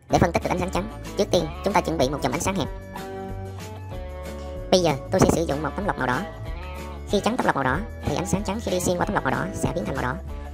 Để phân tích được ánh sáng trắng, trước tiên chúng ta chuẩn bị một chùm ánh sáng hẹp. Bây giờ tôi sẽ sử dụng một tấm lọc màu đỏ. Khi trắng tấm lọc màu đỏ thì ánh sáng trắng khi đi xuyên qua tấm lọc màu đỏ sẽ biến thành màu đỏ.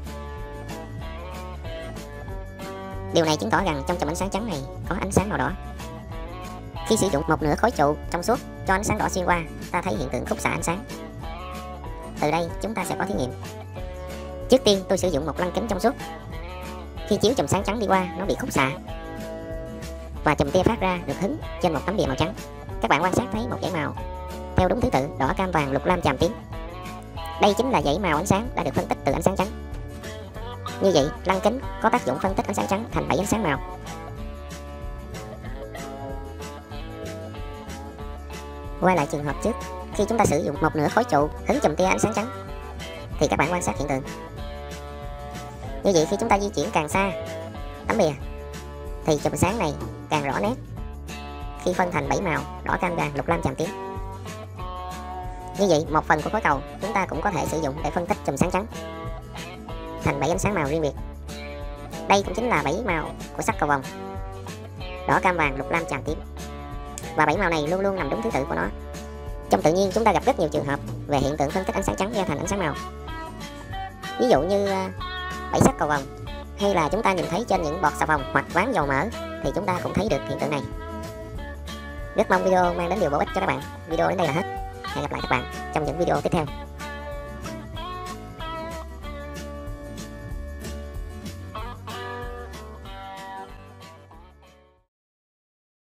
Điều này chứng tỏ rằng trong chùm ánh sáng trắng này có ánh sáng màu đỏ. Khi sử dụng một nửa khối trụ trong suốt cho ánh sáng đỏ xuyên qua, ta thấy hiện tượng khúc xạ ánh sáng. Từ đây chúng ta sẽ có thí nghiệm. Trước tiên tôi sử dụng một lăng kính trong suốt. Khi chiếu chùm sáng trắng đi qua, nó bị khúc xạ và chùm tia phát ra được hứng trên một tấm bìa màu trắng. Các bạn quan sát thấy một dãy màu theo đúng thứ tự đỏ, cam, vàng, lục, lam, chàm, tím. Đây chính là dãy màu ánh sáng đã được phân tích từ ánh sáng trắng. Như vậy, lăng kính có tác dụng phân tích ánh sáng trắng thành 7 ánh sáng màu. Quay lại trường hợp trước, khi chúng ta sử dụng một nửa khối trụ hứng chùm tia ánh sáng trắng thì các bạn quan sát hiện tượng. Như vậy, khi chúng ta di chuyển càng xa tấm bìa thì chùm sáng này càng rõ nét khi phân thành 7 màu đỏ, cam, vàng, lục, lam, chàm, tím. Như vậy, một phần của khối cầu chúng ta cũng có thể sử dụng để phân tích chùm sáng trắng thành 7 ánh sáng màu riêng biệt. Đây cũng chính là 7 màu của sắc cầu vồng: đỏ, cam, vàng, lục, lam, chàm, tím. Và 7 màu này luôn luôn nằm đúng thứ tự của nó. Trong tự nhiên chúng ta gặp rất nhiều trường hợp về hiện tượng phân tích ánh sáng trắng ra thành ánh sáng màu. Ví dụ như 7 sắc cầu vồng, hay là chúng ta nhìn thấy trên những bọt xà phòng hoặc ván dầu mỡ thì chúng ta cũng thấy được hiện tượng này. Rất mong video mang đến điều bổ ích cho các bạn. Video đến đây là hết. Hẹn gặp lại các bạn trong những video tiếp theo.